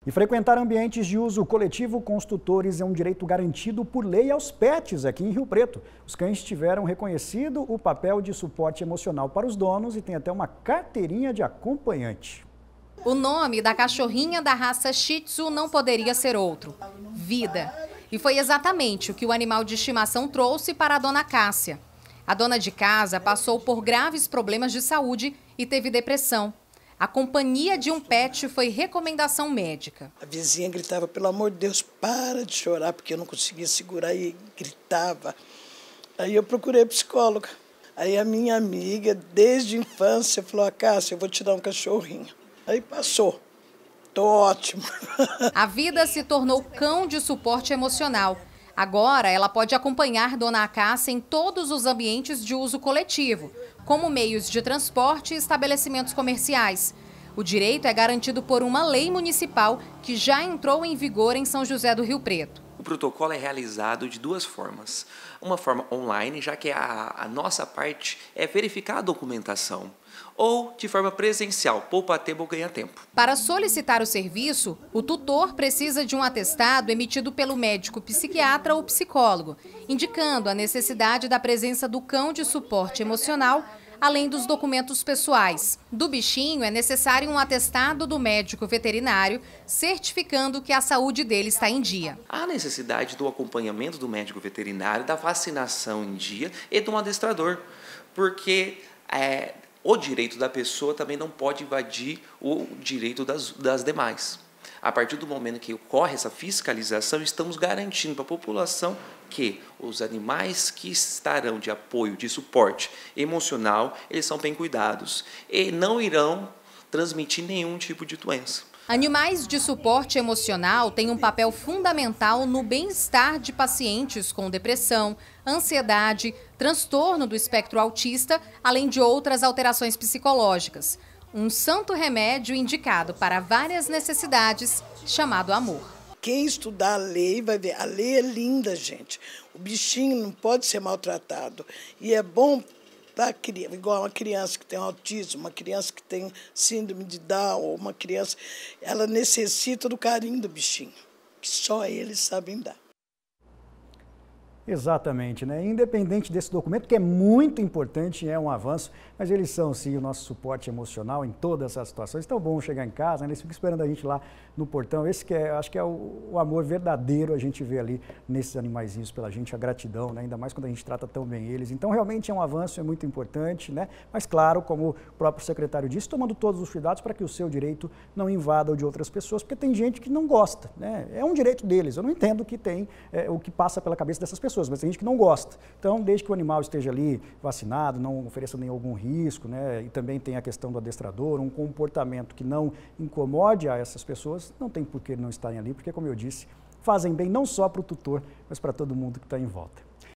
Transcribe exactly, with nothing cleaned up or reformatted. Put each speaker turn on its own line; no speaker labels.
E frequentar ambientes de uso coletivo com os tutores é um direito garantido por lei aos pets aqui em Rio Preto. Os cães tiveram reconhecido o papel de suporte emocional para os donos e tem até uma carteirinha de acompanhante.
O nome da cachorrinha da raça Shih Tzu não poderia ser outro: Vida. E foi exatamente o que o animal de estimação trouxe para a dona Cássia. A dona de casa passou por graves problemas de saúde e teve depressão. A companhia de um pet foi recomendação médica.
A vizinha gritava: pelo amor de Deus, para de chorar, porque eu não conseguia segurar e gritava. Aí eu procurei psicóloga. Aí a minha amiga, desde a infância, falou: Cássia, eu vou te dar um cachorrinho. Aí passou. Tô ótimo.
A Vida se tornou cão de suporte emocional. Agora ela pode acompanhar dona Cássia em todos os ambientes de uso coletivo, como meios de transporte e estabelecimentos comerciais. O direito é garantido por uma lei municipal que já entrou em vigor em São José do Rio Preto.
O protocolo é realizado de duas formas. Uma forma online, já que a, a nossa parte é verificar a documentação, ou de forma presencial, poupa tempo ou ganha tempo.
Para solicitar o serviço, o tutor precisa de um atestado emitido pelo médico psiquiatra ou psicólogo, indicando a necessidade da presença do cão de suporte emocional, além dos documentos pessoais. Do bichinho é necessário um atestado do médico veterinário, certificando que a saúde dele está em dia.
Há necessidade do acompanhamento do médico veterinário, da vacinação em dia e de um adestrador, porque é, o direito da pessoa também não pode invadir o direito das, das demais. A partir do momento que ocorre essa fiscalização, estamos garantindo para a população que os animais que estarão de apoio, de suporte emocional, eles são bem cuidados e não irão transmitir nenhum tipo de doença.
Animais de suporte emocional têm um papel fundamental no bem-estar de pacientes com depressão, ansiedade, transtorno do espectro autista, além de outras alterações psicológicas. Um santo remédio indicado para várias necessidades, chamado amor.
Quem estudar a lei vai ver. A lei é linda, gente. O bichinho não pode ser maltratado. E é bom para criança, igual uma criança que tem autismo, uma criança que tem síndrome de Down, ou uma criança, ela necessita do carinho do bichinho, que só eles sabem dar.
Exatamente, né? Independente desse documento, que é muito importante, é um avanço, mas eles são, sim, o nosso suporte emocional em todas essas situações. Tão bom chegar em casa, né? Eles ficam esperando a gente lá no portão. Esse que é, acho que é o, o amor verdadeiro, a gente vê ali nesses animaizinhos pela gente, a gratidão, né? Ainda mais quando a gente trata tão bem eles. Então, realmente é um avanço, é muito importante, né? Mas, claro, como o próprio secretário disse, tomando todos os cuidados para que o seu direito não invada o de outras pessoas, porque tem gente que não gosta, né? É um direito deles. Eu não entendo o que tem, é, o que passa pela cabeça dessas pessoas, mas tem gente que não gosta. Então, desde que o animal esteja ali vacinado, não ofereça nenhum algum risco, né? E também tem a questão do adestrador, um comportamento que não incomode a essas pessoas, não tem por que não estarem ali, porque, como eu disse, fazem bem não só para o tutor, mas para todo mundo que está em volta.